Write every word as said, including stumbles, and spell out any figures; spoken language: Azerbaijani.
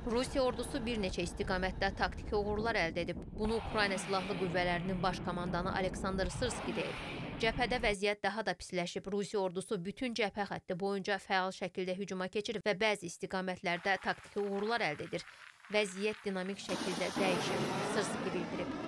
Rusiya ordusu bir neçə istiqamətdə taktiki uğurlar əldə edib. Bunu Ukrayna Silahlı Qüvvələrinin baş komandanı Aleksandr Sırski deyib. Cəbhədə vəziyyət daha da pisləşib. Rusiya ordusu bütün cəbhə xətti boyunca fəal şəkildə hücuma keçir və bəzi istiqamətlərdə taktiki uğurlar əldə edir. Vəziyyət dinamik şəkildə dəyişir, Sırski bildirib.